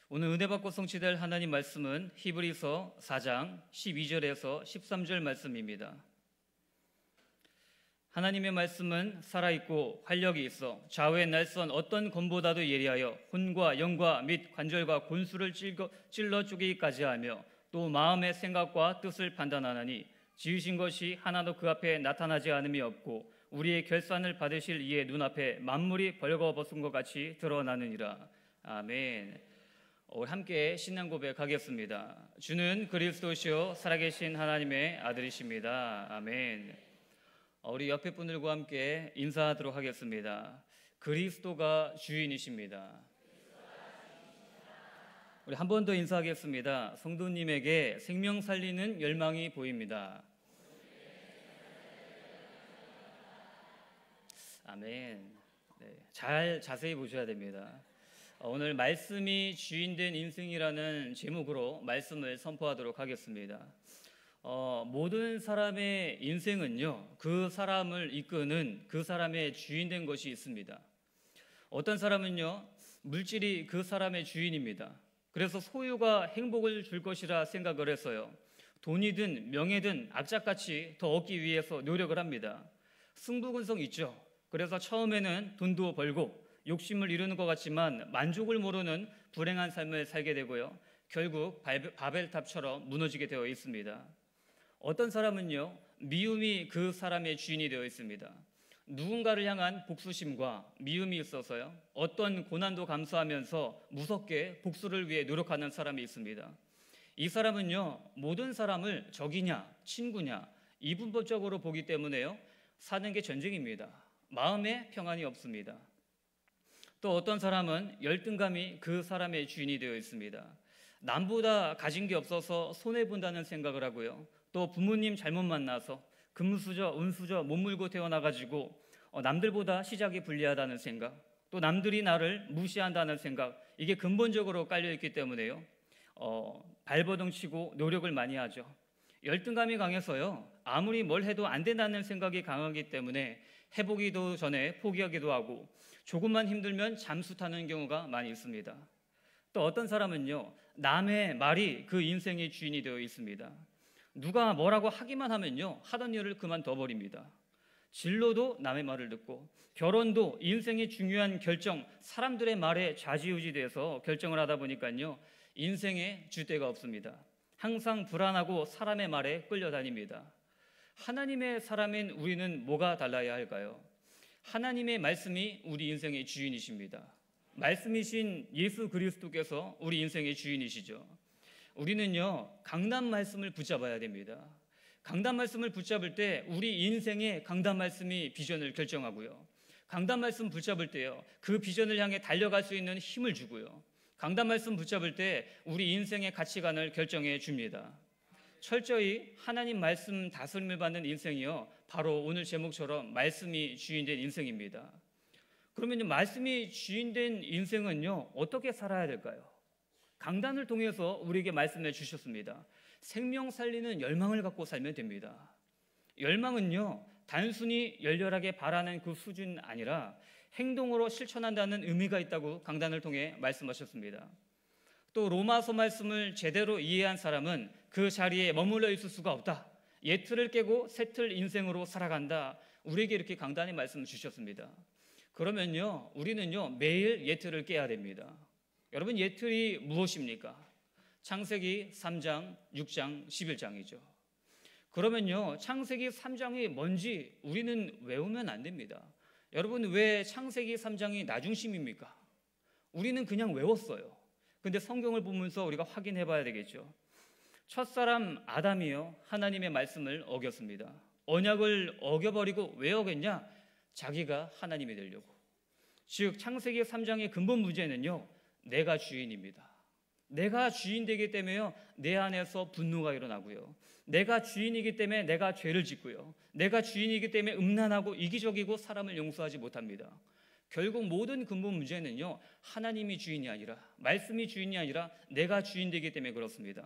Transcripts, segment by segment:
오늘 은혜 받고 성취될 하나님 말씀은 히브리서 4장 12절에서 13절 말씀입니다. 하나님의 말씀은 살아있고 활력이 있어 좌우의 날선 어떤 검보다도 예리하여 혼과 영과 및 관절과 골수를 찔러 쪼개기까지 하며 또 마음의 생각과 뜻을 판단하나니 지으신 것이 하나도 그 앞에 나타나지 않음이 없고 우리의 결산을 받으실 이의 눈앞에 만물이 벌거벗은 것 같이 드러나느니라. 아멘. 오늘 함께 신앙 고백하겠습니다. 주는 그리스도시요 살아계신 하나님의 아들이십니다. 아멘. 우리 옆에 분들과 함께 인사하도록 하겠습니다. 그리스도가 주인이십니다. 우리 한 번 더 인사하겠습니다. 성도님에게 생명 살리는 열망이 보입니다. 아멘. 네, 자세히 보셔야 됩니다. 오늘 말씀이 주인된 인생이라는 제목으로 말씀을 선포하도록 하겠습니다. 모든 사람의 인생은요, 그 사람을 이끄는 그 사람의 주인된 것이 있습니다. 어떤 사람은요, 물질이 그 사람의 주인입니다. 그래서 소유가 행복을 줄 것이라 생각을 해서요, 돈이든 명예든 악착같이 더 얻기 위해서 노력을 합니다. 승부근성 있죠. 그래서 처음에는 돈도 벌고 욕심을 이루는 것 같지만 만족을 모르는 불행한 삶을 살게 되고요, 결국 바벨탑처럼 무너지게 되어 있습니다. 어떤 사람은요, 미움이 그 사람의 주인이 되어 있습니다. 누군가를 향한 복수심과 미움이 있어서요, 어떤 고난도 감수하면서 무섭게 복수를 위해 노력하는 사람이 있습니다. 이 사람은요, 모든 사람을 적이냐 친구냐 이분법적으로 보기 때문에요, 사는 게 전쟁입니다. 마음에 평안이 없습니다. 또 어떤 사람은 열등감이 그 사람의 주인이 되어 있습니다. 남보다 가진 게 없어서 손해본다는 생각을 하고요, 또 부모님 잘못 만나서 금수저 은수저 못 물고 태어나가지고 남들보다 시작이 불리하다는 생각, 또 남들이 나를 무시한다는 생각, 이게 근본적으로 깔려있기 때문에요, 발버둥치고 노력을 많이 하죠. 열등감이 강해서요, 아무리 뭘 해도 안 된다는 생각이 강하기 때문에 해보기도 전에 포기하기도 하고 조금만 힘들면 잠수 타는 경우가 많이 있습니다. 또 어떤 사람은요, 남의 말이 그 인생의 주인이 되어 있습니다. 누가 뭐라고 하기만 하면요, 하던 일을 그만둬 버립니다. 진로도 남의 말을 듣고 결혼도 인생의 중요한 결정, 사람들의 말에 좌지우지돼서 결정을 하다 보니까요, 인생에 줏대가 없습니다. 항상 불안하고 사람의 말에 끌려다닙니다. 하나님의 사람인 우리는 뭐가 달라야 할까요? 하나님의 말씀이 우리 인생의 주인이십니다. 말씀이신 예수 그리스도께서 우리 인생의 주인이시죠. 우리는요, 강단 말씀을 붙잡아야 됩니다. 강단 말씀을 붙잡을 때 우리 인생의 강단 말씀이 비전을 결정하고요, 강단 말씀 붙잡을 때요, 그 비전을 향해 달려갈 수 있는 힘을 주고요, 강단 말씀 붙잡을 때 우리 인생의 가치관을 결정해 줍니다. 철저히 하나님 말씀 다스림을 받는 인생이요, 바로 오늘 제목처럼 말씀이 주인된 인생입니다. 그러면 말씀이 주인된 인생은요, 어떻게 살아야 될까요? 강단을 통해서 우리에게 말씀해 주셨습니다. 생명 살리는 열망을 갖고 살면 됩니다. 열망은요, 단순히 열렬하게 바라는 그 수준 아니라 행동으로 실천한다는 의미가 있다고 강단을 통해 말씀하셨습니다. 또 로마서 말씀을 제대로 이해한 사람은 그 자리에 머물러 있을 수가 없다. 옛틀을 깨고 새틀 인생으로 살아간다. 우리에게 이렇게 강단의 말씀을 주셨습니다. 그러면요, 우리는요, 매일 옛틀을 깨야 됩니다. 여러분, 옛틀이 무엇입니까? 창세기 3장, 6장, 11장이죠. 그러면요, 창세기 3장이 뭔지 우리는 외우면 안 됩니다. 여러분, 왜 창세기 3장이 나중심입니까? 우리는 그냥 외웠어요. 근데 성경을 보면서 우리가 확인해 봐야 되겠죠. 첫사람 아담이요, 하나님의 말씀을 어겼습니다. 언약을 어겨버리고 왜 어겼냐? 자기가 하나님이 되려고. 즉 창세기 3장의 근본 문제는요, 내가 주인입니다. 내가 주인 되기 때문에요, 내 안에서 분노가 일어나고요, 내가 주인이기 때문에 내가 죄를 짓고요, 내가 주인이기 때문에 음란하고 이기적이고 사람을 용서하지 못합니다. 결국 모든 근본 문제는요, 하나님이 주인이 아니라, 말씀이 주인이 아니라 내가 주인 되기 때문에 그렇습니다.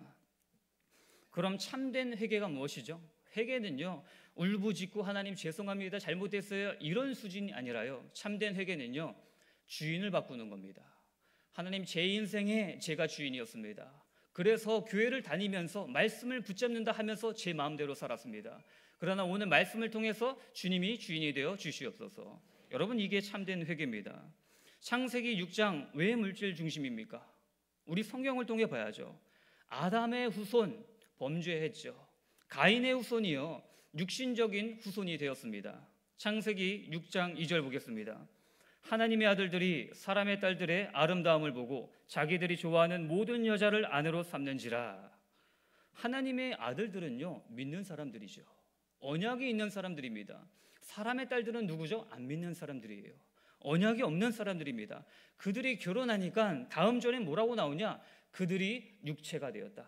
그럼 참된 회개가 무엇이죠? 회개는요, 울부짖고 하나님 죄송합니다, 잘못했어요, 이런 수준이 아니라요, 참된 회개는요, 주인을 바꾸는 겁니다. 하나님, 제 인생에 제가 주인이었습니다. 그래서 교회를 다니면서 말씀을 붙잡는다 하면서 제 마음대로 살았습니다. 그러나 오늘 말씀을 통해서 주님이 주인이 되어 주시옵소서. 여러분, 이게 참된 회개입니다. 창세기 6장 왜 물질 중심입니까? 우리 성경을 통해 봐야죠. 아담의 후손 범죄했죠. 가인의 후손이요 육신적인 후손이 되었습니다. 창세기 6장 2절 보겠습니다. 하나님의 아들들이 사람의 딸들의 아름다움을 보고 자기들이 좋아하는 모든 여자를 아내로 삼는지라. 하나님의 아들들은요 믿는 사람들이죠. 언약이 있는 사람들입니다. 사람의 딸들은 누구죠? 안 믿는 사람들이에요. 언약이 없는 사람들입니다. 그들이 결혼하니까 다음 절에 뭐라고 나오냐? 그들이 육체가 되었다.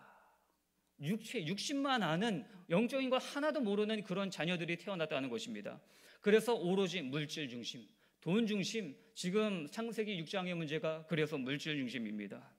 육신만 아는, 영적인 걸 하나도 모르는 그런 자녀들이 태어났다는 것입니다. 그래서 오로지 물질 중심, 돈 중심, 지금 창세기 6장의 문제가 그래서 물질 중심입니다.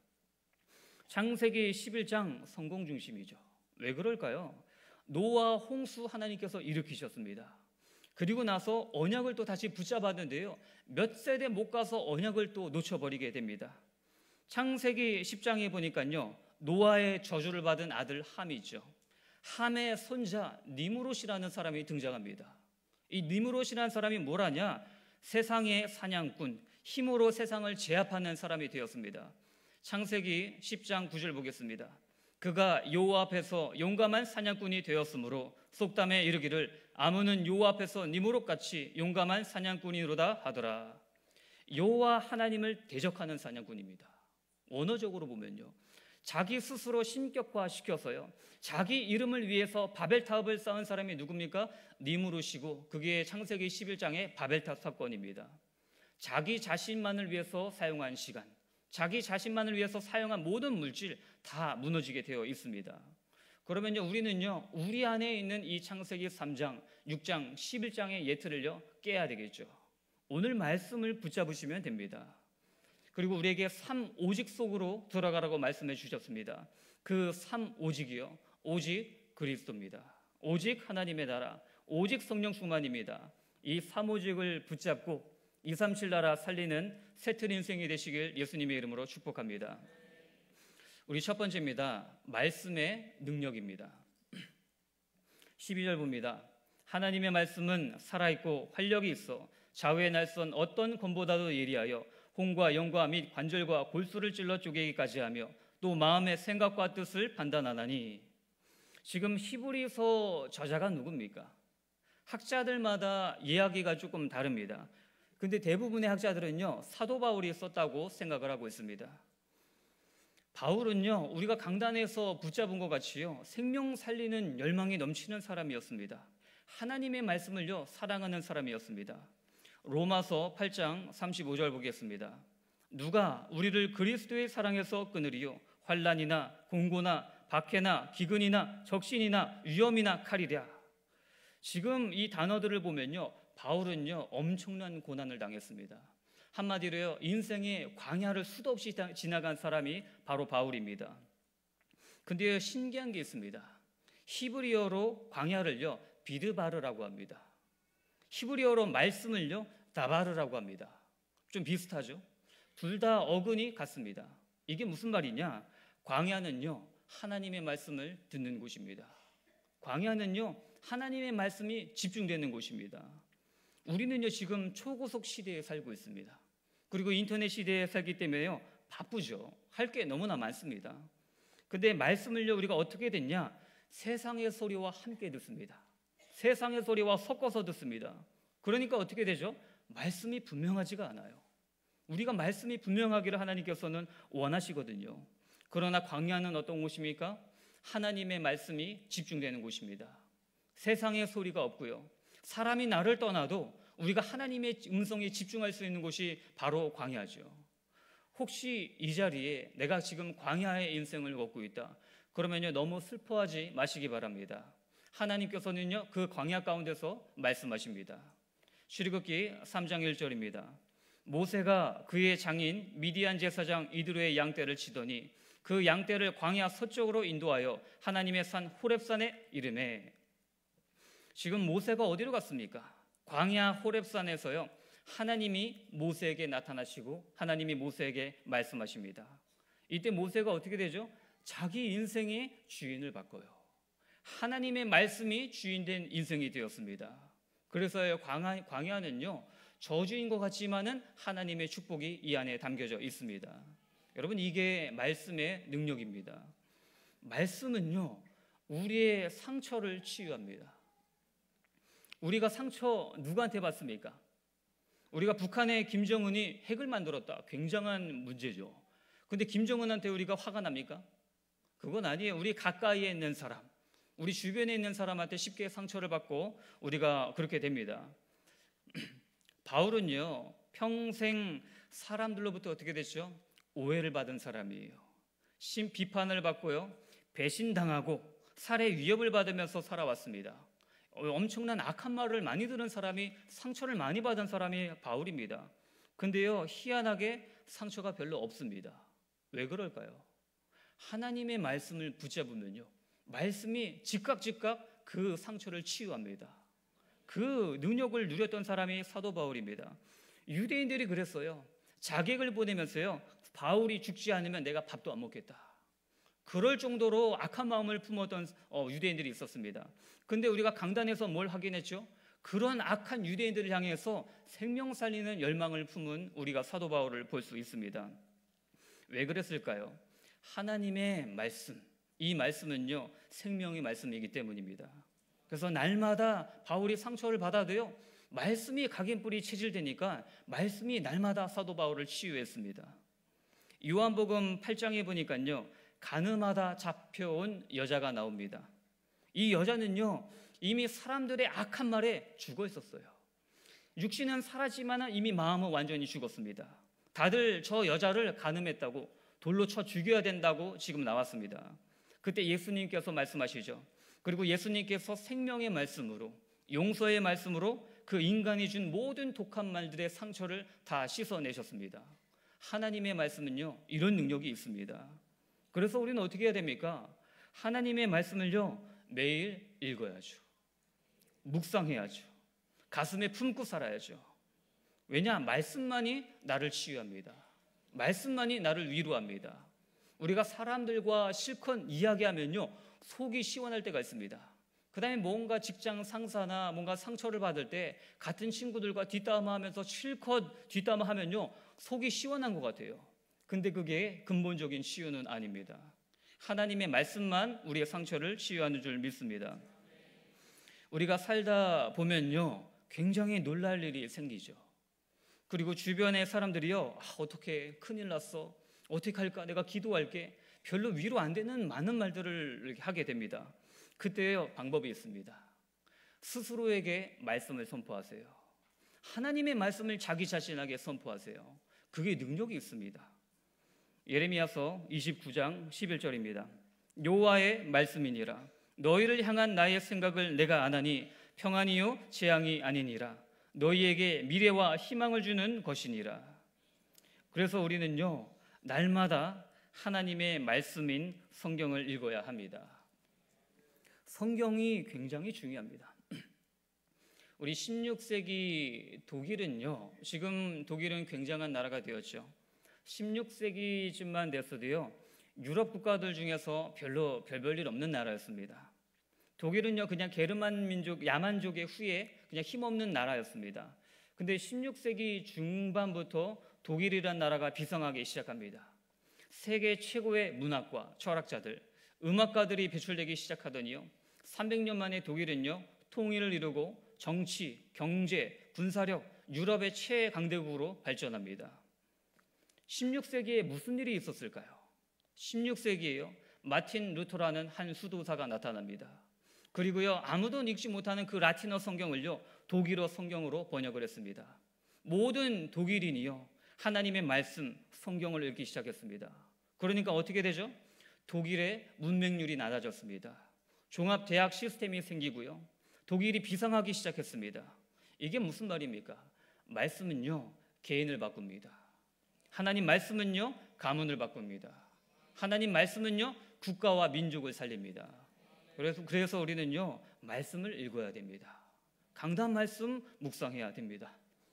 창세기 11장 성공 중심이죠. 왜 그럴까요? 노아 홍수 하나님께서 일으키셨습니다. 그리고 나서 언약을 또 다시 붙잡았는데요, 몇 세대 못 가서 언약을 또 놓쳐버리게 됩니다. 창세기 10장에 보니까요, 노아의 저주를 받은 아들 함이죠. 함의 손자 니므롯이라는 사람이 등장합니다. 이 니므롯이라는 사람이 뭘 하냐? 세상의 사냥꾼, 힘으로 세상을 제압하는 사람이 되었습니다. 창세기 10장 9절 보겠습니다. 그가 여호와 앞에서 용감한 사냥꾼이 되었으므로 속담에 이르기를 아무는 여호와 앞에서 니므롯같이 용감한 사냥꾼이로다 하더라. 여호와 하나님을 대적하는 사냥꾼입니다. 원어적으로 보면요, 자기 스스로 신격화시켜서요, 자기 이름을 위해서 바벨탑을 쌓은 사람이 누굽니까? 니므롯이고, 그게 창세기 11장의 바벨탑 사건입니다. 자기 자신만을 위해서 사용한 시간, 자기 자신만을 위해서 사용한 모든 물질 다 무너지게 되어 있습니다. 그러면요, 우리는요, 우리 안에 있는 이 창세기 3장, 6장, 11장의 예틀을요 깨야 되겠죠. 오늘 말씀을 붙잡으시면 됩니다. 그리고 우리에게 3오직 속으로 들어가라고 말씀해 주셨습니다. 그 3오직이요, 오직 그리스도입니다. 오직 하나님의 나라, 오직 성령 충만입니다. 이 3오직을 붙잡고 237 나라 살리는 새틀 인생이 되시길 예수님의 이름으로 축복합니다. 우리 첫 번째입니다. 말씀의 능력입니다. 12절 봅니다. 하나님의 말씀은 살아있고 활력이 있어 좌우의 날선 어떤 검보다도 예리하여 혼과 영과 및 관절과 골수를 찔러 쪼개기까지 하며 또 마음의 생각과 뜻을 판단하나니. 지금 히브리서 저자가 누굽니까? 학자들마다 이야기가 조금 다릅니다. 근데 대부분의 학자들은요, 사도 바울이 썼다고 생각을 하고 있습니다. 바울은요, 우리가 강단에서 붙잡은 것 같이요, 생명 살리는 열망이 넘치는 사람이었습니다. 하나님의 말씀을요 사랑하는 사람이었습니다. 로마서 8장 35절 보겠습니다. 누가 우리를 그리스도의 사랑에서 끊으리요? 환난이나 공고나 박해나 기근이나 적신이나 위험이나 칼이랴. 지금 이 단어들을 보면요, 바울은요 엄청난 고난을 당했습니다. 한마디로요, 인생의 광야를 수도 없이 지나간 사람이 바로 바울입니다. 근데 신기한 게 있습니다. 히브리어로 광야를요 비드바르라고 합니다. 히브리어로 말씀을요 다바르라고 합니다. 좀 비슷하죠? 둘 다 어근이 같습니다. 이게 무슨 말이냐? 광야는요 하나님의 말씀을 듣는 곳입니다. 광야는요 하나님의 말씀이 집중되는 곳입니다. 우리는요 지금 초고속 시대에 살고 있습니다. 그리고 인터넷 시대에 살기 때문에요 바쁘죠. 할 게 너무나 많습니다. 근데 말씀을요 우리가 어떻게 듣냐? 세상의 소리와 함께 듣습니다. 세상의 소리와 섞어서 듣습니다. 그러니까 어떻게 되죠? 말씀이 분명하지가 않아요. 우리가 말씀이 분명하기를 하나님께서는 원하시거든요. 그러나 광야는 어떤 곳입니까? 하나님의 말씀이 집중되는 곳입니다. 세상의 소리가 없고요, 사람이 나를 떠나도 우리가 하나님의 음성에 집중할 수 있는 곳이 바로 광야죠. 혹시 이 자리에 내가 지금 광야의 인생을 걷고 있다, 그러면요 너무 슬퍼하지 마시기 바랍니다. 하나님께서는요 그 광야 가운데서 말씀하십니다. 출애굽기 3장 1절입니다. 모세가 그의 장인 미디안 제사장 이드로의 양떼를 치더니 그 양떼를 광야 서쪽으로 인도하여 하나님의 산 호렙산에 이르매. 지금 모세가 어디로 갔습니까? 광야 호렙산에서요 하나님이 모세에게 나타나시고 하나님이 모세에게 말씀하십니다. 이때 모세가 어떻게 되죠? 자기 인생의 주인을 바꿔요. 하나님의 말씀이 주인된 인생이 되었습니다. 그래서 광야는요, 저주인 것 같지만은 하나님의 축복이 이 안에 담겨져 있습니다. 여러분, 이게 말씀의 능력입니다. 말씀은요, 우리의 상처를 치유합니다. 우리가 상처 누구한테 받습니까? 우리가 북한의 김정은이 핵을 만들었다. 굉장한 문제죠. 근데 김정은한테 우리가 화가 납니까? 그건 아니에요. 우리 가까이에 있는 사람, 우리 주변에 있는 사람한테 쉽게 상처를 받고 우리가 그렇게 됩니다. 바울은요, 평생 사람들로부터 어떻게 됐죠? 오해를 받은 사람이에요. 비판을 받고요, 배신당하고 살해 위협을 받으면서 살아왔습니다. 엄청난 악한 말을 많이 들은 사람이, 상처를 많이 받은 사람이 바울입니다. 근데요, 희한하게 상처가 별로 없습니다. 왜 그럴까요? 하나님의 말씀을 붙잡으면요, 말씀이 즉각 그 상처를 치유합니다. 그 능력을 누렸던 사람이 사도 바울입니다. 유대인들이 그랬어요. 자객을 보내면서요, 바울이 죽지 않으면 내가 밥도 안 먹겠다. 그럴 정도로 악한 마음을 품었던 유대인들이 있었습니다. 근데 우리가 강단에서 뭘 확인했죠? 그런 악한 유대인들을 향해서 생명 살리는 열망을 품은 우리가 사도 바울을 볼 수 있습니다. 왜 그랬을까요? 하나님의 말씀, 이 말씀은요, 생명의 말씀이기 때문입니다. 그래서 날마다 바울이 상처를 받아도요, 말씀이 각인뿌리 체질되니까 말씀이 날마다 사도 바울을 치유했습니다. 요한복음 8장에 보니까요, 가늠하다 잡혀온 여자가 나옵니다. 이 여자는요, 이미 사람들의 악한 말에 죽어 있었어요. 육신은 살았지만 이미 마음은 완전히 죽었습니다. 다들 저 여자를 가늠했다고, 돌로 쳐 죽여야 된다고 지금 나왔습니다. 그때 예수님께서 말씀하시죠. 그리고 예수님께서 생명의 말씀으로, 용서의 말씀으로 그 인간이 준 모든 독한 말들의 상처를 다 씻어내셨습니다. 하나님의 말씀은요, 이런 능력이 있습니다. 그래서 우리는 어떻게 해야 됩니까? 하나님의 말씀을요, 매일 읽어야죠. 묵상해야죠. 가슴에 품고 살아야죠. 왜냐? 말씀만이 나를 치유합니다. 말씀만이 나를 위로합니다. 우리가 사람들과 실컷 이야기하면요, 속이 시원할 때가 있습니다. 그 다음에 뭔가 직장 상사나 뭔가 상처를 받을 때 같은 친구들과 뒷담화하면서 실컷 뒷담화하면요, 속이 시원한 것 같아요. 근데 그게 근본적인 치유는 아닙니다. 하나님의 말씀만 우리의 상처를 치유하는 줄 믿습니다. 우리가 살다 보면요, 굉장히 놀랄 일이 생기죠. 그리고 주변의 사람들이요, 어떻게 큰일 났어? 어떻게 할까? 내가 기도할게. 별로 위로 안 되는 많은 말들을 하게 됩니다. 그때요, 방법이 있습니다. 스스로에게 말씀을 선포하세요. 하나님의 말씀을 자기 자신에게 선포하세요. 그게 능력이 있습니다. 예레미야서 29장 11절입니다. 여호와의 말씀이니라. 너희를 향한 나의 생각을 내가 아나니 평안이요 재앙이 아니니라. 너희에게 미래와 희망을 주는 것이니라. 그래서 우리는요, 날마다 하나님의 말씀인 성경을 읽어야 합니다. 성경이 굉장히 중요합니다. 우리 16세기 독일은요, 지금 독일은 굉장한 나라가 되었죠. 16세기쯤만 됐어도요, 유럽 국가들 중에서 별로 별볼일 없는 나라였습니다. 독일은요, 그냥 게르만 민족, 야만족의 후예 그냥 힘없는 나라였습니다. 근데 16세기 중반부터 독일이란 나라가 비상하기 시작합니다. 세계 최고의 문학과 철학자들, 음악가들이 배출되기 시작하더니요, 300년 만에 독일은요, 통일을 이루고 정치, 경제, 군사력, 유럽의 최강대국으로 발전합니다. 16세기에 무슨 일이 있었을까요? 16세기에요, 마틴 루터라는 한 수도사가 나타납니다. 그리고요, 아무도 읽지 못하는 그 라틴어 성경을요, 독일어 성경으로 번역을 했습니다. 모든 독일인이요, 하나님의 말씀, 성경을 읽기 시작했습니다. 그러니까 어떻게 되죠? 독일의 문맹률이 낮아졌습니다. 종합대학 시스템이 생기고요, 독일이 비상하기 시작했습니다. 이게 무슨 말입니까? 말씀은요, 개인을 바꿉니다. 하나님 말씀은요, 가문을 바꿉니다. 하나님 말씀은요, 국가와 민족을 살립니다. 그래서 우리는요, 말씀을 읽어야 됩니다. 강단 말씀 묵상해야 됩니다.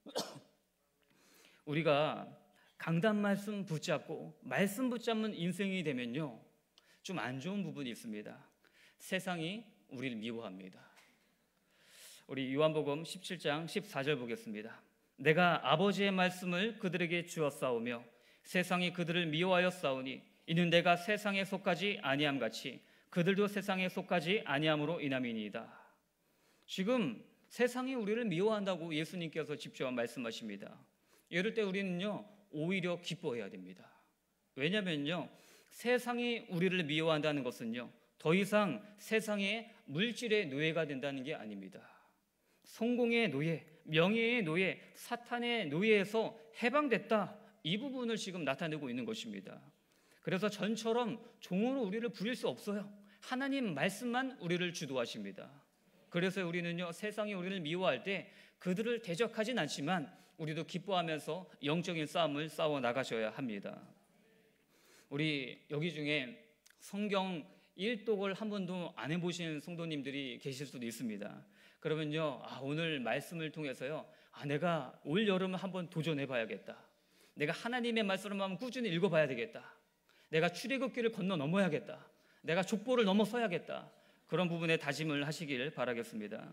우리가 강단 말씀 붙잡고 말씀 붙잡는 인생이 되면요, 좀 안 좋은 부분이 있습니다. 세상이 우리를 미워합니다. 우리 요한복음 17장 14절 보겠습니다. 내가 아버지의 말씀을 그들에게 주었사오며 세상이 그들을 미워하였사오니 이는 내가 세상에 속하지 아니함 같이 그들도 세상에 속하지 아니함으로 인함이니이다. 지금 세상이 우리를 미워한다고 예수님께서 직접 말씀하십니다. 이럴 때 우리는요, 오히려 기뻐해야 됩니다. 왜냐면요, 세상이 우리를 미워한다는 것은요, 더 이상 세상의 물질의 노예가 된다는 게 아닙니다. 성공의 노예, 명예의 노예, 사탄의 노예에서 해방됐다, 이 부분을 지금 나타내고 있는 것입니다. 그래서 전처럼 종으로 우리를 부릴 수 없어요. 하나님 말씀만 우리를 주도하십니다. 그래서 우리는요, 세상이 우리를 미워할 때 그들을 대적하진 않지만 우리도 기뻐하면서 영적인 싸움을 싸워 나가셔야 합니다. 우리 여기 중에 성경 1독을 한 번도 안 해보신 성도님들이 계실 수도 있습니다. 그러면요, 오늘 말씀을 통해서요, 내가 올 여름 한번 도전해봐야겠다. 내가 하나님의 말씀을 한번 꾸준히 읽어봐야 되겠다. 내가 출애굽기를 건너 넘어야겠다. 내가 족보를 넘어서야겠다. 그런 부분에 다짐을 하시길 바라겠습니다.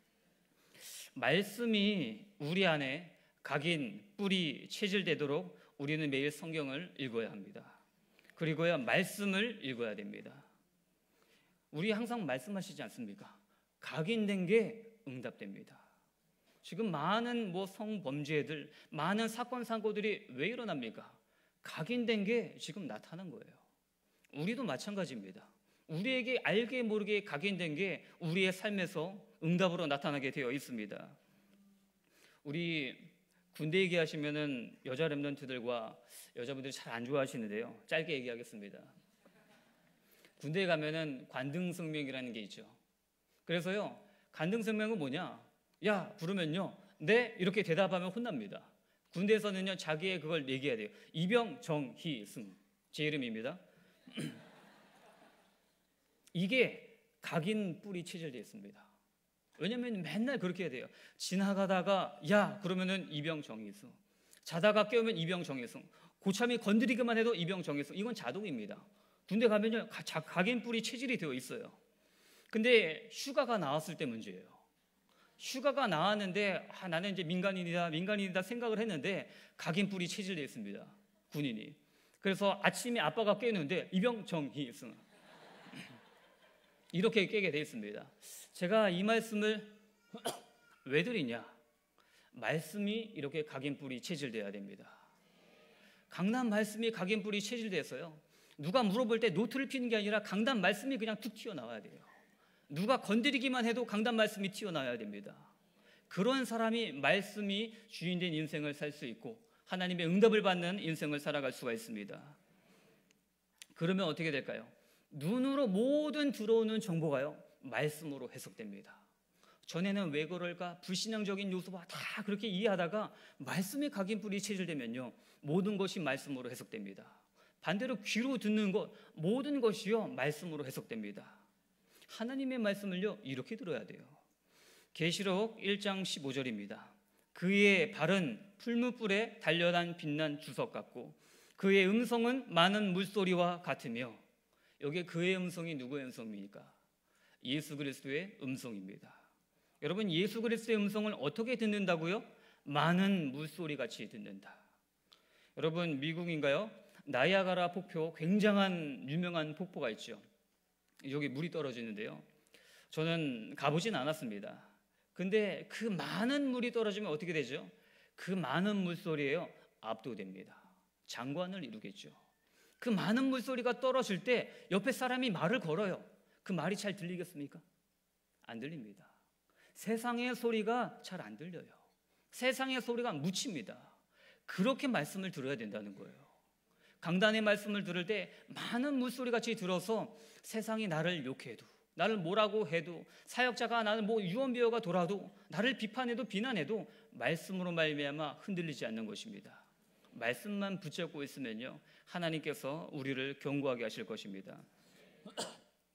말씀이 우리 안에 각인, 뿌리, 체질되도록 우리는 매일 성경을 읽어야 합니다. 그리고요, 말씀을 읽어야 됩니다. 우리 항상 말씀하시지 않습니까? 각인된 게 응답됩니다. 지금 많은 성범죄들, 많은 사건 사고들이 왜 일어납니까? 각인된 게 지금 나타난 거예요. 우리도 마찬가지입니다. 우리에게 알게 모르게 각인된 게 우리의 삶에서 응답으로 나타나게 되어 있습니다. 우리 군대 얘기하시면은 여자 랩런트들과 여자분들이 잘 안 좋아하시는데요, 짧게 얘기하겠습니다. 군대에 가면은 관등성명이라는 게 있죠. 그래서요, 관등성명은 뭐냐? 야, 부르면요, 네, 이렇게 대답하면 혼납니다. 군대에서는요, 자기의 그걸 얘기해야 돼요. 이병정희승, 제 이름입니다. 이게 각인 뿌리 체질되어 있습니다. 왜냐면 맨날 그렇게 해야 돼요. 지나가다가 야, 그러면은 이병정희승, 자다가 깨우면 이병정희승, 고참이 건드리기만 해도 이병정희승. 이건 자동입니다. 군대 가면요, 각인 뿌리 체질이 되어 있어요. 근데 휴가가 나왔을 때 문제예요. 휴가가 나왔는데 나는 이제 민간인이다 생각을 했는데 각인 뿌리 체질되어 있습니다. 군인이. 그래서 아침에 아빠가 깨우는데 이병정희승 이렇게 깨게 되어 있습니다. 제가 이 말씀을 왜 드리냐? 말씀이 이렇게 각인 뿌리 체질돼야 됩니다. 강단 말씀이 각인 뿌리 체질돼서요, 누가 물어볼 때 노트를 피는 게 아니라 강단 말씀이 그냥 툭 튀어나와야 돼요. 누가 건드리기만 해도 강단 말씀이 튀어나와야 됩니다. 그런 사람이 말씀이 주인된 인생을 살 수 있고 하나님의 응답을 받는 인생을 살아갈 수가 있습니다. 그러면 어떻게 될까요? 눈으로 모든 들어오는 정보가요, 말씀으로 해석됩니다. 전에는 왜 그럴까? 불신앙적인 요소와 다 그렇게 이해하다가 말씀이 각인 뿌리 체질되면요, 모든 것이 말씀으로 해석됩니다. 반대로 귀로 듣는 것, 모든 것이요, 말씀으로 해석됩니다. 하나님의 말씀을요, 이렇게 들어야 돼요. 계시록 1장 15절입니다. 그의 발은 풀무불에 단련한 빛난 주석 같고 그의 음성은 많은 물소리와 같으며, 여기에 그의 음성이 누구의 음성입니까? 예수 그리스도의 음성입니다. 여러분, 예수 그리스도의 음성을 어떻게 듣는다고요? 많은 물소리 같이 듣는다. 여러분, 미국인가요? 나이아가라 폭포, 굉장한 유명한 폭포가 있죠. 여기 물이 떨어지는데요, 저는 가보진 않았습니다. 근데 그 많은 물이 떨어지면 어떻게 되죠? 그 많은 물소리에요, 압도됩니다. 장관을 이루겠죠. 그 많은 물소리가 떨어질 때 옆에 사람이 말을 걸어요. 그 말이 잘 들리겠습니까? 안 들립니다. 세상의 소리가 잘 안 들려요. 세상의 소리가 묻힙니다. 그렇게 말씀을 들어야 된다는 거예요. 강단의 말씀을 들을 때 많은 물소리같이 들어서 세상이 나를 욕해도, 나를 뭐라고 해도, 사역자가 나를 유언비어가 돌아도, 나를 비판해도 비난해도 말씀으로 말미암아 흔들리지 않는 것입니다. 말씀만 붙잡고 있으면요, 하나님께서 우리를 견고하게 하실 것입니다.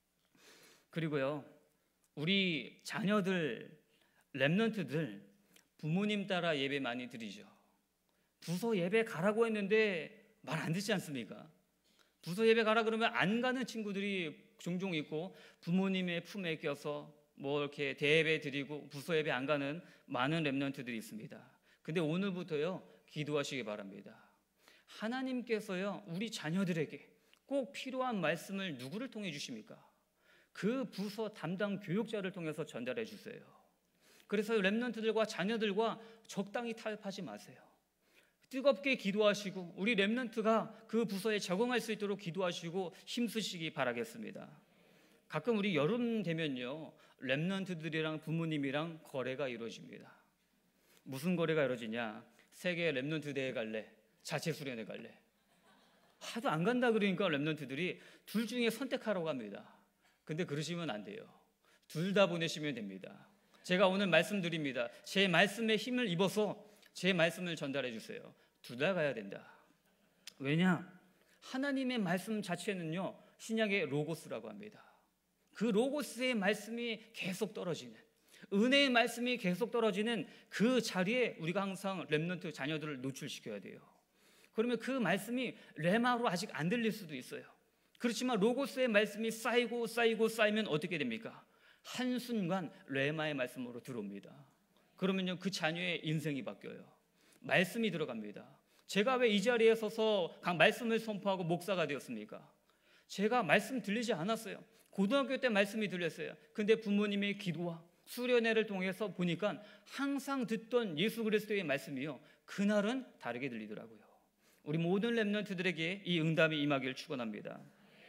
그리고요, 우리 자녀들, 렘넌트들 부모님 따라 예배 많이 드리죠. 부서 예배 가라고 했는데 말 안 듣지 않습니까? 부서 예배 가라 그러면 안 가는 친구들이 종종 있고, 부모님의 품에 껴서 뭐 이렇게 대예배 드리고 부서 예배 안 가는 많은 렘넌트들이 있습니다. 근데 오늘부터요, 기도하시기 바랍니다. 하나님께서요, 우리 자녀들에게 꼭 필요한 말씀을 누구를 통해 주십니까? 그 부서 담당 교육자를 통해서 전달해 주세요. 그래서 렘넌트들과 자녀들과 적당히 타협하지 마세요. 뜨겁게 기도하시고 우리 렘넌트가 그 부서에 적응할 수 있도록 기도하시고 힘쓰시기 바라겠습니다. 가끔 우리 여름 되면요, 렘넌트들이랑 부모님이랑 거래가 이루어집니다. 무슨 거래가 이루어지냐? 세계 렘넌트 대회 갈래? 자체 수련회 갈래? 하도 안 간다 그러니까 렘넌트들이 둘 중에 선택하라고 합니다. 근데 그러시면 안 돼요. 둘 다 보내시면 됩니다. 제가 오늘 말씀드립니다. 제 말씀에 힘을 입어서 제 말씀을 전달해 주세요. 둘 다 가야 된다. 왜냐? 하나님의 말씀 자체는요, 신약의 로고스라고 합니다. 그 로고스의 말씀이 계속 떨어지는, 은혜의 말씀이 계속 떨어지는 그 자리에 우리가 항상 렘넌트 자녀들을 노출시켜야 돼요. 그러면 그 말씀이 레마로 아직 안 들릴 수도 있어요. 그렇지만 로고스의 말씀이 쌓이고 쌓이면 어떻게 됩니까? 한순간 레마의 말씀으로 들어옵니다. 그러면요, 그 자녀의 인생이 바뀌어요. 말씀이 들어갑니다. 제가 왜 이 자리에 서서 말씀을 선포하고 목사가 되었습니까? 제가 말씀 들리지 않았어요. 고등학교 때 말씀이 들렸어요. 근데 부모님의 기도와 수련회를 통해서 보니까 항상 듣던 예수 그리스도의 말씀이요, 그날은 다르게 들리더라고요. 우리 모든 렘넌트들에게 이 응답이 임하기를 축원합니다.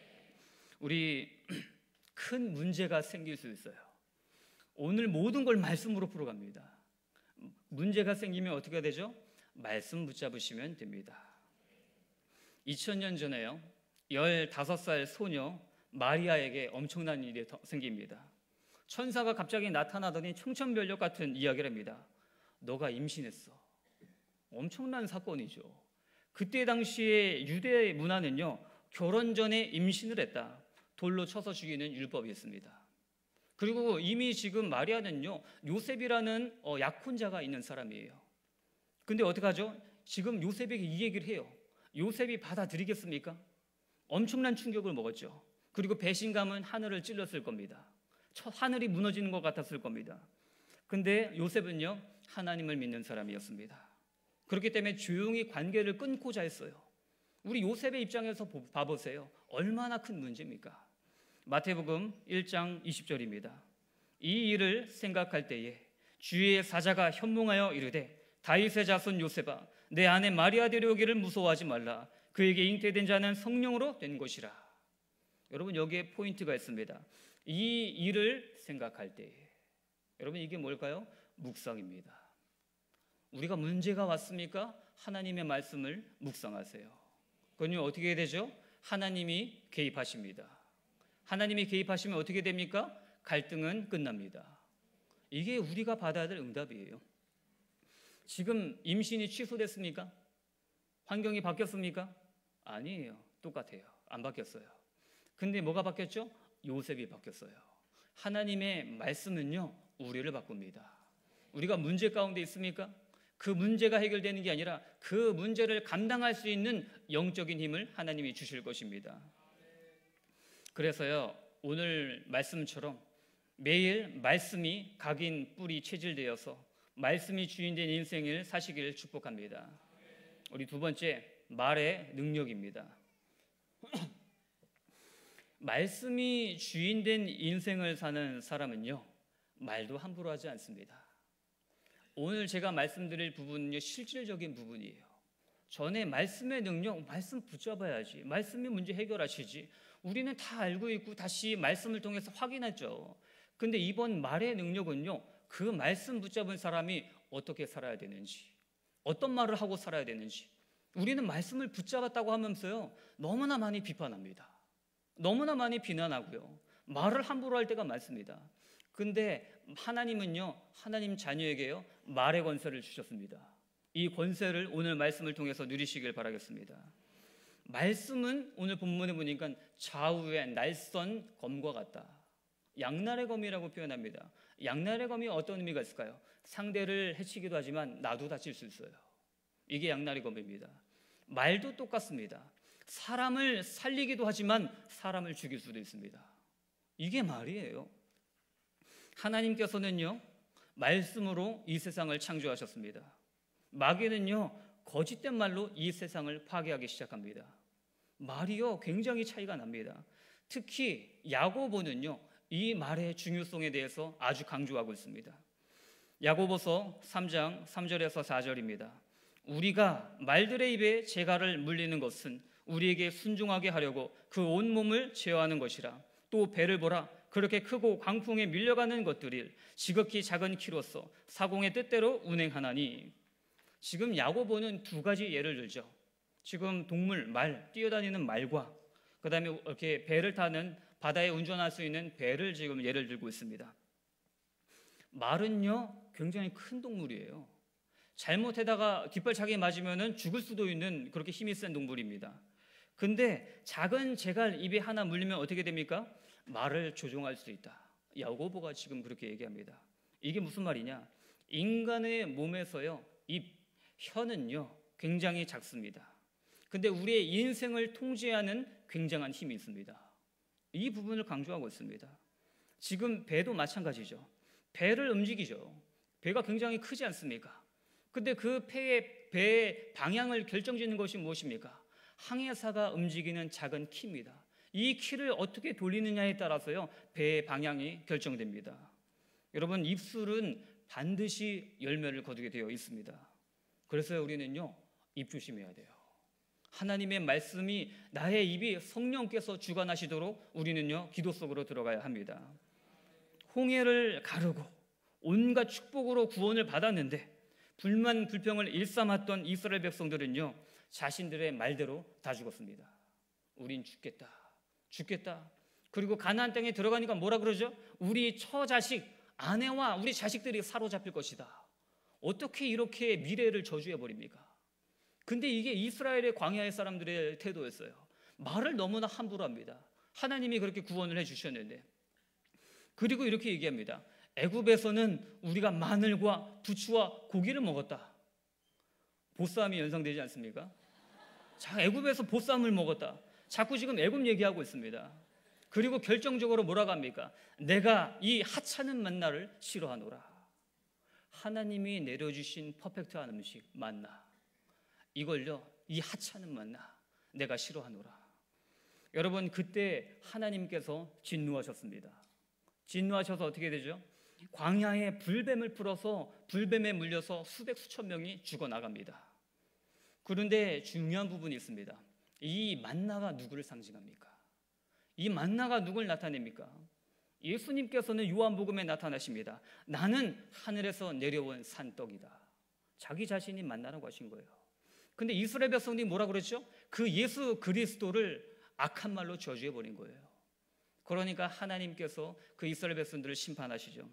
우리 큰 문제가 생길 수 있어요. 오늘 모든 걸 말씀으로 풀어갑니다. 문제가 생기면 어떻게 되죠? 말씀 붙잡으시면 됩니다. 2000년 전에요, 15살 소녀 마리아에게 엄청난 일이 생깁니다. 천사가 갑자기 나타나더니 청천벽력 같은 이야기를 합니다. 너가 임신했어. 엄청난 사건이죠. 그때 당시에 유대 문화는요, 결혼 전에 임신을 했다, 돌로 쳐서 죽이는 율법이 있습니다. 그리고 이미 지금 마리아는요, 요셉이라는 약혼자가 있는 사람이에요. 근데 어떡하죠? 지금 요셉에게 이 얘기를 해요. 요셉이 받아들이겠습니까? 엄청난 충격을 먹었죠. 그리고 배신감은 하늘을 찔렀을 겁니다. 하늘이 무너지는 것 같았을 겁니다. 근데 요셉은요, 하나님을 믿는 사람이었습니다. 그렇기 때문에 조용히 관계를 끊고자 했어요. 우리 요셉의 입장에서 봐보세요. 얼마나 큰 문제입니까? 마태복음 1장 20절입니다. 이 일을 생각할 때에 주의 사자가 현몽하여 이르되 다윗의 자손 요셉아, 내 아내 마리아 데려오기를 무서워하지 말라. 그에게 잉태된 자는 성령으로 된 것이라. 여러분, 여기에 포인트가 있습니다. 이 일을 생각할 때에, 여러분, 이게 뭘까요? 묵상입니다. 우리가 문제가 왔습니까? 하나님의 말씀을 묵상하세요. 그건요, 어떻게 되죠? 하나님이 개입하십니다. 하나님이 개입하시면 어떻게 됩니까? 갈등은 끝납니다. 이게 우리가 받아야 될 응답이에요. 지금 임신이 취소됐습니까? 환경이 바뀌었습니까? 아니에요. 똑같아요. 안 바뀌었어요. 근데 뭐가 바뀌었죠? 요셉이 바뀌었어요. 하나님의 말씀은요, 우리를 바꿉니다. 우리가 문제 가운데 있습니까? 그 문제가 해결되는 게 아니라 그 문제를 감당할 수 있는 영적인 힘을 하나님이 주실 것입니다. 그래서요, 오늘 말씀처럼 매일 말씀이 각인 뿌리 체질되어서 말씀이 주인된 인생을 사시기를 축복합니다. 우리 두 번째, 말의 능력입니다. 말씀이 주인된 인생을 사는 사람은요, 말도 함부로 하지 않습니다. 오늘 제가 말씀드릴 부분은요, 실질적인 부분이에요. 전에 말씀의 능력, 말씀 붙잡아야지, 말씀이 문제 해결하시지, 우리는 다 알고 있고 다시 말씀을 통해서 확인했죠. 근데 이번 말의 능력은요, 그 말씀 붙잡은 사람이 어떻게 살아야 되는지, 어떤 말을 하고 살아야 되는지. 우리는 말씀을 붙잡았다고 하면서요, 너무나 많이 비판합니다. 너무나 많이 비난하고요, 말을 함부로 할 때가 많습니다. 근데 하나님은요, 하나님 자녀에게요, 말의 권세를 주셨습니다. 이 권세를 오늘 말씀을 통해서 누리시길 바라겠습니다. 말씀은 오늘 본문에 보니까 좌우의 날선 검과 같다. 양날의 검이라고 표현합니다. 양날의 검이 어떤 의미가 있을까요? 상대를 해치기도 하지만 나도 다칠 수 있어요. 이게 양날의 검입니다. 말도 똑같습니다. 사람을 살리기도 하지만 사람을 죽일 수도 있습니다. 이게 말이에요. 하나님께서는요, 말씀으로 이 세상을 창조하셨습니다. 마귀는요, 거짓된 말로 이 세상을 파괴하기 시작합니다. 말이요, 굉장히 차이가 납니다. 특히 야고보는요, 이 말의 중요성에 대해서 아주 강조하고 있습니다. 야고보서 3장 3절에서 4절입니다. 우리가 말들의 입에 재갈을 물리는 것은 우리에게 순종하게 하려고 그 온몸을 제어하는 것이라. 또 배를 보라. 그렇게 크고 광풍에 밀려가는 것들을 지극히 작은 키로서 사공의 뜻대로 운행하나니. 지금 야고보는 두 가지 예를 들죠. 지금 동물, 말, 뛰어다니는 말과 그 다음에 이렇게 배를 타는, 바다에 운전할 수 있는 배를 지금 예를 들고 있습니다. 말은요, 굉장히 큰 동물이에요. 잘못하다가 뒷발차기 맞으면 죽을 수도 있는 그렇게 힘이 센 동물입니다. 근데 작은 재갈 입에 하나 물리면 어떻게 됩니까? 말을 조종할 수 있다. 야고보가 지금 그렇게 얘기합니다. 이게 무슨 말이냐? 인간의 몸에서요, 이 혀는요, 굉장히 작습니다. 근데 우리의 인생을 통제하는 굉장한 힘이 있습니다. 이 부분을 강조하고 있습니다. 지금 배도 마찬가지죠. 배를 움직이죠. 배가 굉장히 크지 않습니까? 근데 그 배의 방향을 결정짓는 것이 무엇입니까? 항해사가 움직이는 작은 키입니다. 이 키를 어떻게 돌리느냐에 따라서요, 배의 방향이 결정됩니다. 여러분, 입술은 반드시 열매를 거두게 되어 있습니다. 그래서 우리는요, 입 조심해야 돼요. 하나님의 말씀이 나의 입이 성령께서 주관하시도록 우리는요, 기도 속으로 들어가야 합니다. 홍해를 가르고 온갖 축복으로 구원을 받았는데 불만 불평을 일삼았던 이스라엘 백성들은요, 자신들의 말대로 다 죽었습니다. 우린 죽겠다. 그리고 가나안 땅에 들어가니까 뭐라 그러죠? 우리 처자식, 아내와 우리 자식들이 사로잡힐 것이다. 어떻게 이렇게 미래를 저주해 버립니까? 근데 이게 이스라엘의 광야의 사람들의 태도였어요. 말을 너무나 함부로 합니다. 하나님이 그렇게 구원을 해주셨는데. 그리고 이렇게 얘기합니다. 애굽에서는 우리가 마늘과 부추와 고기를 먹었다. 보쌈이 연상되지 않습니까? 자, 애굽에서 보쌈을 먹었다. 자꾸 지금 애굽 얘기하고 있습니다. 그리고 결정적으로 뭐라고 합니까? 내가 이 하찮은 만나를 싫어하노라. 하나님이 내려주신 퍼펙트한 음식, 만나. 이걸요, 이 하찮은 만나 내가 싫어하노라. 여러분, 그때 하나님께서 진노하셨습니다. 진노하셔서 어떻게 되죠? 광야에 불뱀을 풀어서 불뱀에 물려서 수백 수천 명이 죽어나갑니다. 그런데 중요한 부분이 있습니다. 이 만나가 누구를 상징합니까? 이 만나가 누굴 나타냅니까? 예수님께서는 요한복음에 나타나십니다. 나는 하늘에서 내려온 산떡이다. 자기 자신이 만나라고 하신 거예요. 근데 이스라엘 백성들이 뭐라 그랬죠? 그 예수 그리스도를 악한 말로 저주해버린 거예요. 그러니까 하나님께서 그 이스라엘 백성들을 심판하시죠.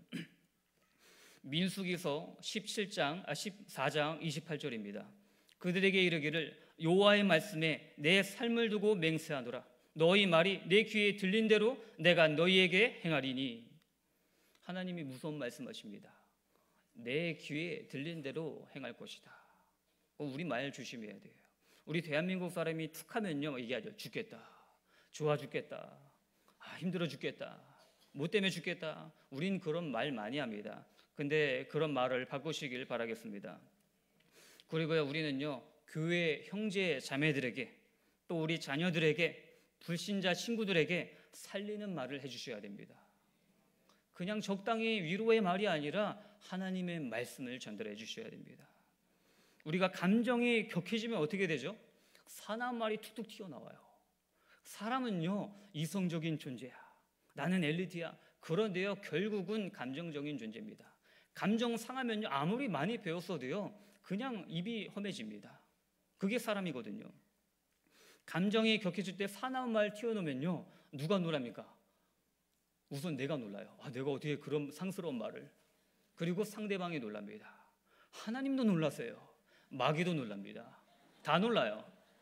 민수기서 14장 28절입니다. 그들에게 이르기를 여호와의 말씀에 내 삶을 두고 맹세하노라. 너희 말이 내 귀에 들린 대로 내가 너희에게 행하리니. 하나님이 무서운 말씀하십니다. 내 귀에 들린 대로 행할 것이다. 우리 말 조심해야 돼요. 우리 대한민국 사람이 툭 하면요, 얘기하죠. 죽겠다. 좋아 죽겠다. 힘들어 죽겠다. 뭐 때문에 죽겠다. 우린 그런 말 많이 합니다. 근데 그런 말을 바꾸시길 바라겠습니다. 그리고요, 우리는요, 교회 형제 자매들에게 또 우리 자녀들에게 불신자 친구들에게 살리는 말을 해주셔야 됩니다. 그냥 적당히 위로의 말이 아니라 하나님의 말씀을 전달해 주셔야 됩니다. 우리가 감정이 격해지면 어떻게 되죠? 사나운 말이 툭툭 튀어나와요. 사람은요, 이성적인 존재야. 나는 엘리트야. 그런데요, 결국은 감정적인 존재입니다. 감정 상하면요, 아무리 많이 배웠어도요, 그냥 입이 험해집니다. 그게 사람이거든요. 감정이 격해질 때 사나운 말 튀어놓으면요, 누가 놀랍니까? 우선 내가 놀라요. 내가 어떻게 그런 상스러운 말을. 그리고 상대방이 놀랍니다. 하나님도 놀라세요. 마귀도 놀랍니다. 다 놀라요.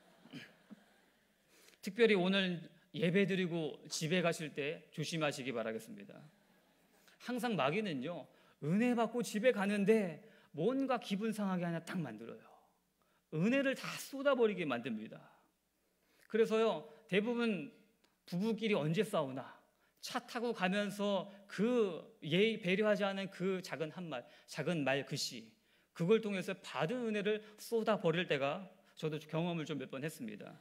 특별히 오늘 예배 드리고 집에 가실 때 조심하시기 바라겠습니다. 항상 마귀는요, 은혜 받고 집에 가는데 뭔가 기분 상하게 하나 딱 만들어요. 은혜를 다 쏟아버리게 만듭니다. 그래서요, 대부분 부부끼리 언제 싸우나, 차 타고 가면서 그 예의 배려하지 않은 그 작은 한말, 작은 말 글씨, 그걸 통해서 받은 은혜를 쏟아버릴 때가 저도 경험을 좀 몇 번 했습니다.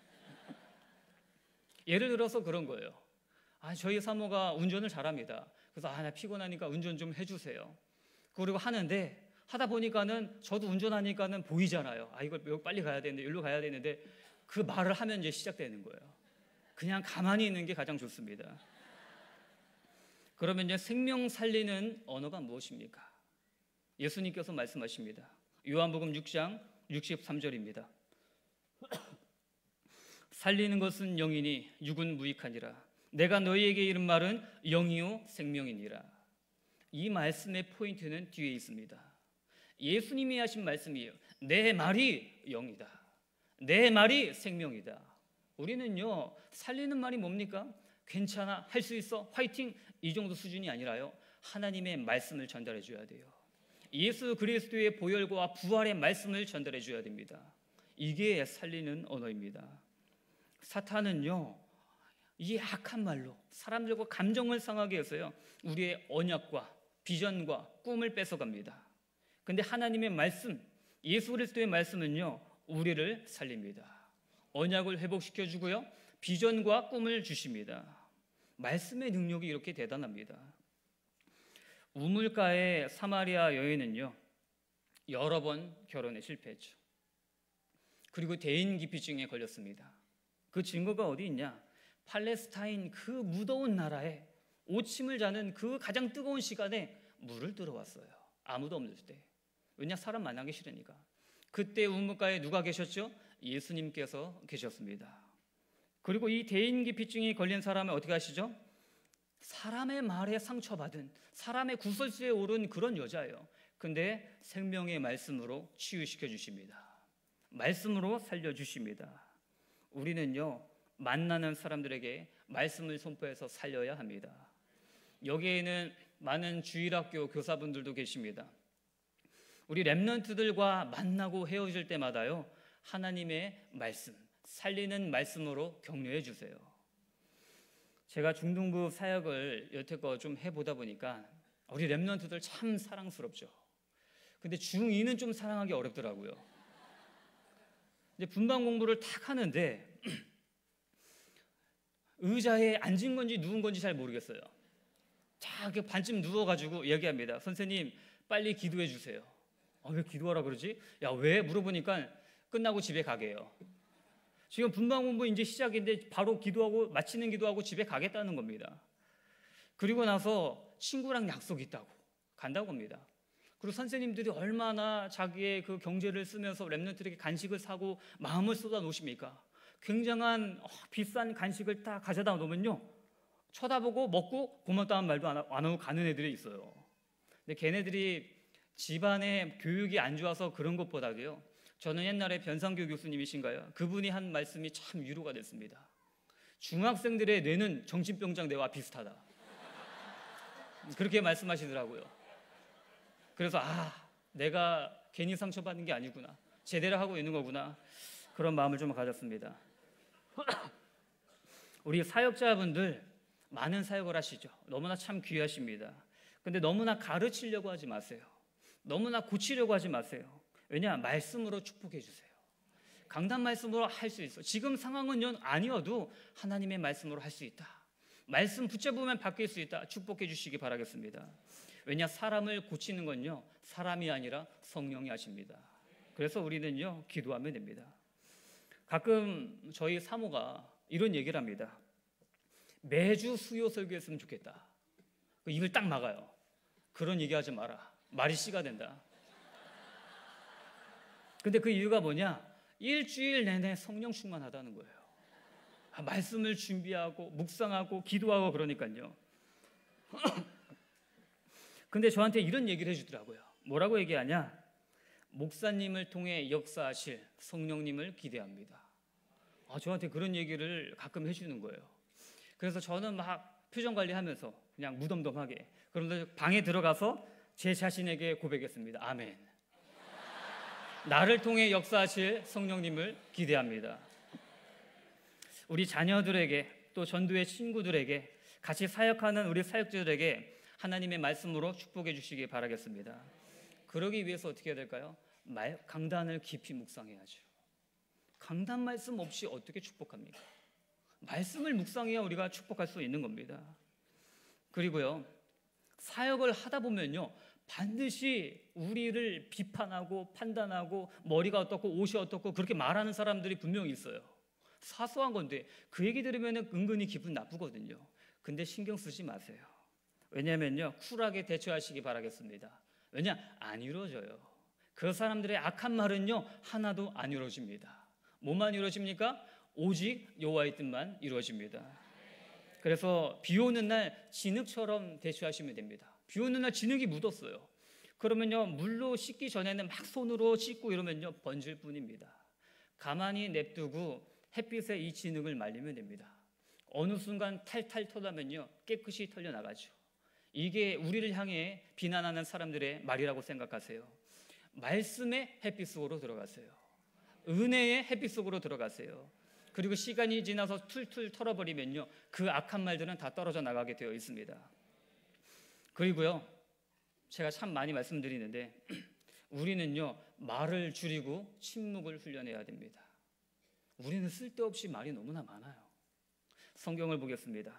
예를 들어서 그런 거예요. 저희 사모가 운전을 잘합니다. 그래서 나 피곤하니까 운전 좀 해주세요. 그리고 하는데 하다 보니까는 저도 운전하니까는 보이잖아요. 이걸 여기 빨리 가야 되는데, 여기로 가야 되는데, 그 말을 하면 이제 시작되는 거예요. 그냥 가만히 있는 게 가장 좋습니다. 그러면 이제 생명 살리는 언어가 무엇입니까? 예수님께서 말씀하십니다. 요한복음 6장 63절입니다. 살리는 것은 영이니 육은 무익하니라. 내가 너희에게 이른 말은 영이요 생명이니라. 이 말씀의 포인트는 뒤에 있습니다. 예수님이 하신 말씀이에요. 내 말이 영이다. 내 말이 생명이다. 우리는요, 살리는 말이 뭡니까? 괜찮아, 할 수 있어, 화이팅, 이 정도 수준이 아니라요, 하나님의 말씀을 전달해 줘야 돼요. 예수 그리스도의 보혈과 부활의 말씀을 전달해 줘야 됩니다. 이게 살리는 언어입니다. 사탄은요, 이 악한 말로 사람들과 감정을 상하게 해서요, 우리의 언약과 비전과 꿈을 뺏어갑니다. 근데 하나님의 말씀, 예수 그리스도의 말씀은요, 우리를 살립니다. 언약을 회복시켜 주고요, 비전과 꿈을 주십니다. 말씀의 능력이 이렇게 대단합니다. 우물가의 사마리아 여인은요, 여러 번 결혼에 실패했죠. 그리고 대인기피증에 걸렸습니다. 그 증거가 어디 있냐? 팔레스타인 그 무더운 나라에 오침을 자는 그 가장 뜨거운 시간에 물을 들어왔어요. 아무도 없을 때. 왜냐? 사람 만나기 싫으니까. 그때 우물가에 누가 계셨죠? 예수님께서 계셨습니다. 그리고 이 대인기피증이 걸린 사람을 어떻게 하시죠? 사람의 말에 상처받은, 사람의 구설수에 오른 그런 여자예요. 근데 생명의 말씀으로 치유시켜 주십니다. 말씀으로 살려주십니다. 우리는요, 만나는 사람들에게 말씀을 선포해서 살려야 합니다. 여기에는 많은 주일학교 교사분들도 계십니다. 우리 렘넌트들과 만나고 헤어질 때마다요, 하나님의 말씀, 살리는 말씀으로 격려해 주세요. 제가 중등부 사역을 여태껏 좀 해보다 보니까 우리 렘넌트들 참 사랑스럽죠. 근데 중2는 좀 사랑하기 어렵더라고요. 이제 분반 공부를 탁 하는데 의자에 앉은 건지 누운 건지 잘 모르겠어요. 자, 반쯤 누워가지고 얘기합니다. 선생님, 빨리 기도해 주세요. 왜 기도하라 그러지? 왜? 물어보니까 끝나고 집에 가게요. 지금 분반 공부 이제 시작인데 바로 기도하고 마치는 기도하고 집에 가겠다는 겁니다. 그리고 나서 친구랑 약속이 있다고 간다고 합니다. 그리고 선생님들이 얼마나 자기의 그 경제를 쓰면서 렘넌트들에게 간식을 사고 마음을 쏟아 놓으십니까? 굉장한 비싼 간식을 딱 가져다 놓으면요, 쳐다보고 먹고 고맙다는 말도 안 하고 가는 애들이 있어요. 근데 걔네들이 집안에 교육이 안 좋아서 그런 것보다도요, 저는 옛날에 변상규 교수님이신가요? 그분이 한 말씀이 참 위로가 됐습니다. 중학생들의 뇌는 정신병자 뇌와 비슷하다. 그렇게 말씀하시더라고요. 그래서 내가 괜히 상처받는 게 아니구나, 제대로 하고 있는 거구나, 그런 마음을 좀 가졌습니다. 우리 사역자분들 많은 사역을 하시죠. 너무나 참 귀하십니다. 근데 너무나 가르치려고 하지 마세요. 너무나 고치려고 하지 마세요. 왜냐? 말씀으로 축복해 주세요. 강단 말씀으로 할 수 있어. 지금 상황은 아니어도 하나님의 말씀으로 할 수 있다. 말씀 붙잡으면 바뀔 수 있다. 축복해 주시기 바라겠습니다. 왜냐? 사람을 고치는 건요, 사람이 아니라 성령이 하십니다. 그래서 우리는요, 기도하면 됩니다. 가끔 저희 사모가 이런 얘기를 합니다. 매주 수요 설교했으면 좋겠다. 입을 딱 막아요. 그런 얘기하지 마라. 말이 씨가 된다. 근데 그 이유가 뭐냐? 일주일 내내 성령 충만하다는 거예요. 말씀을 준비하고 묵상하고 기도하고 그러니까요. 근데 저한테 이런 얘기를 해주더라고요. 뭐라고 얘기하냐? 목사님을 통해 역사하실 성령님을 기대합니다. 저한테 그런 얘기를 가끔 해주는 거예요. 그래서 저는 막 표정 관리하면서 그냥 무덤덤하게, 그런데 방에 들어가서 제 자신에게 고백했습니다. 아멘. 나를 통해 역사하실 성령님을 기대합니다. 우리 자녀들에게 또 전도의 친구들에게 같이 사역하는 우리 사역자들에게 하나님의 말씀으로 축복해 주시기 바라겠습니다. 그러기 위해서 어떻게 해야 될까요? 강단을 깊이 묵상해야죠. 강단 말씀 없이 어떻게 축복합니까? 말씀을 묵상해야 우리가 축복할 수 있는 겁니다. 그리고요, 사역을 하다 보면요, 반드시 우리를 비판하고 판단하고 머리가 어떻고 옷이 어떻고 그렇게 말하는 사람들이 분명히 있어요. 사소한 건데 그 얘기 들으면 은근히 기분 나쁘거든요. 근데 신경 쓰지 마세요. 왜냐면요, 쿨하게 대처하시기 바라겠습니다. 왜냐? 안 이루어져요. 그 사람들의 악한 말은요, 하나도 안 이루어집니다. 뭐만 이루어집니까? 오직 여호와의 뜻만 이루어집니다. 그래서 비 오는 날 진흙처럼 대처하시면 됩니다. 비 오는 날 진흙이 묻었어요. 그러면요, 물로 씻기 전에는 막 손으로 씻고 이러면요, 번질 뿐입니다. 가만히 냅두고 햇빛에 이 진흙을 말리면 됩니다. 어느 순간 탈탈 털나면요, 깨끗이 털려나가죠. 이게 우리를 향해 비난하는 사람들의 말이라고 생각하세요. 말씀의 햇빛 속으로 들어가세요. 은혜의 햇빛 속으로 들어가세요. 그리고 시간이 지나서 툴툴 털어버리면요, 그 악한 말들은 다 떨어져 나가게 되어 있습니다. 그리고요, 제가 참 많이 말씀드리는데 우리는요, 말을 줄이고 침묵을 훈련해야 됩니다. 우리는 쓸데없이 말이 너무나 많아요. 성경을 보겠습니다.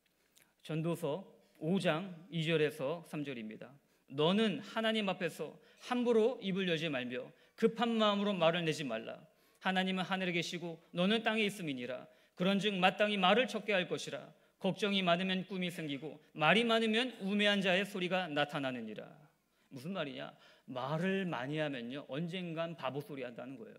전도서 5장 2절에서 3절입니다. 너는 하나님 앞에서 함부로 입을 열지 말며 급한 마음으로 말을 내지 말라. 하나님은 하늘에 계시고 너는 땅에 있음이니라. 그런즉 마땅히 말을 적게 할 것이라. 걱정이 많으면 꿈이 생기고 말이 많으면 우매한 자의 소리가 나타나느니라. 무슨 말이냐? 말을 많이 하면요, 언젠간 바보 소리 한다는 거예요.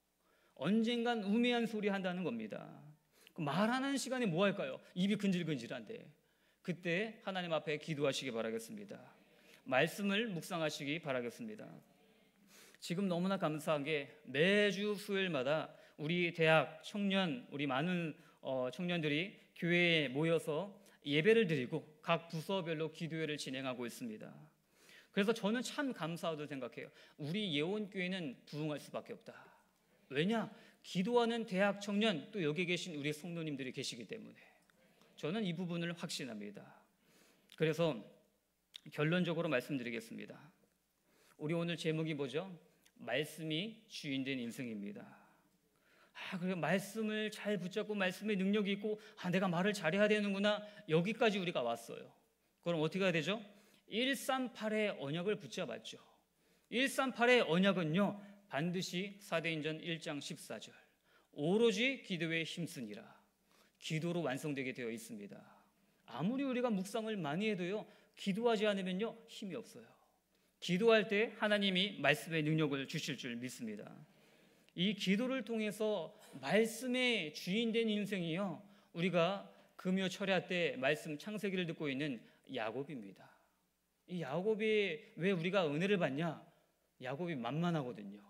언젠간 우매한 소리 한다는 겁니다. 말하는 시간에 뭐 할까요? 입이 근질근질한데 그때 하나님 앞에 기도하시기 바라겠습니다. 말씀을 묵상하시기 바라겠습니다. 지금 너무나 감사한 게 매주 수요일마다 우리 대학 청년, 우리 많은 청년들이 교회에 모여서 예배를 드리고 각 부서별로 기도회를 진행하고 있습니다. 그래서 저는 참 감사하다고 생각해요. 우리 예원교회는 부흥할 수밖에 없다. 왜냐? 기도하는 대학 청년, 또 여기 계신 우리 성도님들이 계시기 때문에 저는 이 부분을 확신합니다. 그래서 결론적으로 말씀드리겠습니다. 우리 오늘 제목이 뭐죠? 말씀이 주인된 인생입니다. 그래, 말씀을 잘 붙잡고 말씀의 능력이 있고 내가 말을 잘해야 되는구나, 여기까지 우리가 왔어요. 그럼 어떻게 해야 되죠? 138의 언약을 붙잡았죠. 138의 언약은요, 반드시 사도행전 1장 14절 오로지 기도에 힘쓰니라, 기도로 완성되게 되어 있습니다. 아무리 우리가 묵상을 많이 해도요, 기도하지 않으면요, 힘이 없어요. 기도할 때 하나님이 말씀의 능력을 주실 줄 믿습니다. 이 기도를 통해서 말씀의 주인된 인생이요, 우리가 금요 철야 때 말씀 창세기를 듣고 있는 야곱입니다. 이 야곱이 왜 우리가 은혜를 받냐? 야곱이 만만하거든요.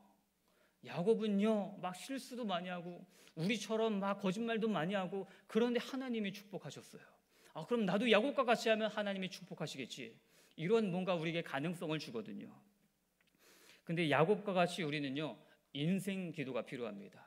야곱은요, 막 실수도 많이 하고 우리처럼 막 거짓말도 많이 하고, 그런데 하나님이 축복하셨어요. 그럼 나도 야곱과 같이 하면 하나님이 축복하시겠지, 이런 뭔가 우리에게 가능성을 주거든요. 근데 야곱과 같이 우리는요, 인생 기도가 필요합니다.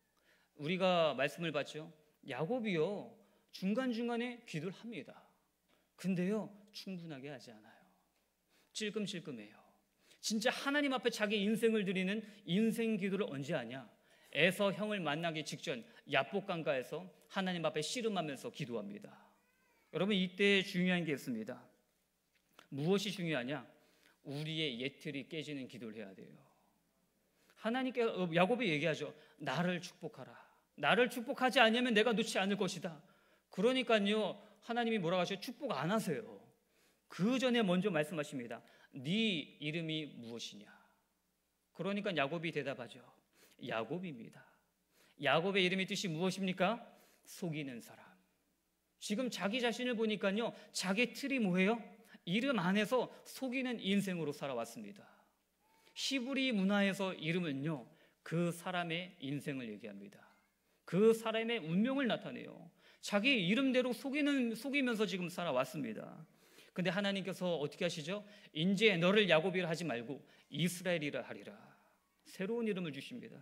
우리가 말씀을 봤죠. 야곱이요, 중간중간에 기도를 합니다. 근데요, 충분하게 하지 않아요. 찔끔찔끔해요. 진짜 하나님 앞에 자기 인생을 드리는 인생 기도를 언제 하냐? 에서 형을 만나기 직전 야복강가에서 하나님 앞에 씨름하면서 기도합니다. 여러분, 이때 중요한 게 있습니다. 무엇이 중요하냐? 우리의 예틀이 깨지는 기도를 해야 돼요. 하나님께, 야곱이 얘기하죠. 나를 축복하라. 나를 축복하지 않으면 내가 놓지 않을 것이다. 그러니까요, 하나님이 뭐라고 하셔요? 축복 안 하세요. 그 전에 먼저 말씀하십니다. 네 이름이 무엇이냐? 그러니까 야곱이 대답하죠. 야곱입니다. 야곱의 이름의 뜻이 무엇입니까? 속이는 사람. 지금 자기 자신을 보니까요, 자기 틀이 뭐예요? 이름 안에서 속이는 인생으로 살아왔습니다. 히브리 문화에서 이름은요, 그 사람의 인생을 얘기합니다. 그 사람의 운명을 나타내요. 자기 이름대로 속이면서 지금 살아왔습니다. 근데 하나님께서 어떻게 하시죠? 이제 너를 야곱이라 하지 말고 이스라엘이라 하리라. 새로운 이름을 주십니다.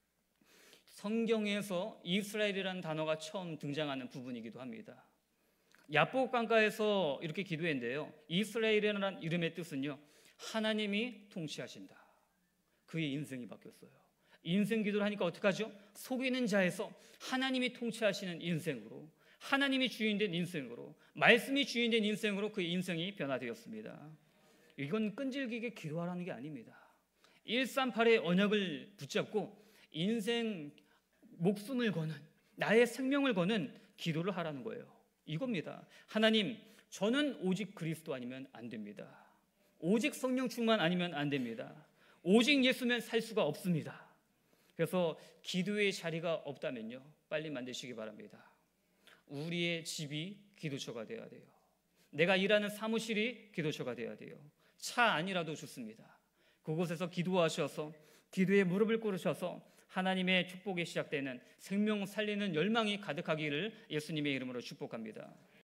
성경에서 이스라엘이라는 단어가 처음 등장하는 부분이기도 합니다. 야복 강가에서 이렇게 기도했는데요, 이스라엘이라는 이름의 뜻은요, 하나님이 통치하신다. 그의 인생이 바뀌었어요. 인생 기도를 하니까 어떡하죠? 속이는 자에서 하나님이 통치하시는 인생으로, 하나님이 주인된 인생으로, 말씀이 주인된 인생으로 그의 인생이 변화되었습니다. 이건 끈질기게 기도하라는 게 아닙니다. 138의 언약을 붙잡고 인생 목숨을 거는, 나의 생명을 거는 기도를 하라는 거예요. 이겁니다. 하나님, 저는 오직 그리스도 아니면 안 됩니다. 오직 성령 충만 아니면 안 됩니다. 오직 예수면 살 수가 없습니다. 그래서 기도의 자리가 없다면요, 빨리 만드시기 바랍니다. 우리의 집이 기도처가 되어야 돼요. 내가 일하는 사무실이 기도처가 되어야 돼요. 차 안이라도 좋습니다. 그곳에서 기도하셔서, 기도에 무릎을 꿇으셔서 하나님의 축복이 시작되는 생명 살리는 열망이 가득하기를 예수님의 이름으로 축복합니다.